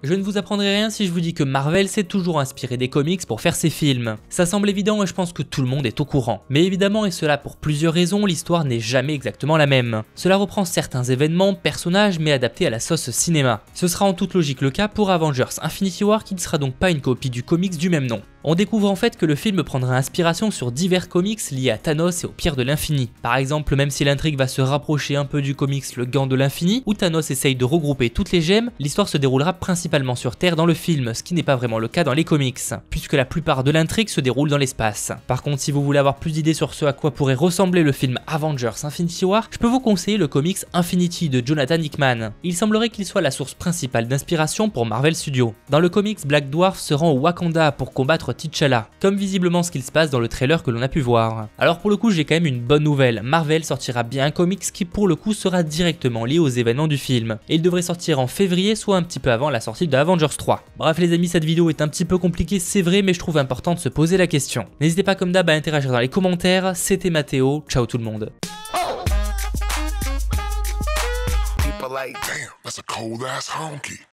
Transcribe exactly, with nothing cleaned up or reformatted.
Je ne vous apprendrai rien si je vous dis que Marvel s'est toujours inspiré des comics pour faire ses films. Ça semble évident et je pense que tout le monde est au courant. Mais évidemment, et cela pour plusieurs raisons, l'histoire n'est jamais exactement la même. Cela reprend certains événements, personnages, mais adaptés à la sauce cinéma. Ce sera en toute logique le cas pour Avengers Infinity War qui ne sera donc pas une copie du comics du même nom. On découvre en fait que le film prendra inspiration sur divers comics liés à Thanos et aux pierres de l'infini. Par exemple, même si l'intrigue va se rapprocher un peu du comics Le Gant de l'infini, où Thanos essaye de regrouper toutes les gemmes, l'histoire se déroulera principalement sur Terre dans le film, ce qui n'est pas vraiment le cas dans les comics, puisque la plupart de l'intrigue se déroule dans l'espace. Par contre, si vous voulez avoir plus d'idées sur ce à quoi pourrait ressembler le film Avengers Infinity War, je peux vous conseiller le comics Infinity de Jonathan Hickman. Il semblerait qu'il soit la source principale d'inspiration pour Marvel Studios. Dans le comics, Black Dwarf se rend au Wakanda pour combattre T'Challa, comme visiblement ce qu'il se passe dans le trailer que l'on a pu voir. Alors pour le coup, j'ai quand même une bonne nouvelle, Marvel sortira bien un comics qui pour le coup sera directement lié aux événements du film, et il devrait sortir en février, soit un petit peu avant la sortie de Avengers trois. Bref les amis, cette vidéo est un petit peu compliquée, c'est vrai, mais je trouve important de se poser la question. N'hésitez pas comme d'hab à interagir dans les commentaires, c'était Mathéo, ciao tout le monde. Like, damn, that's a cold ass honky.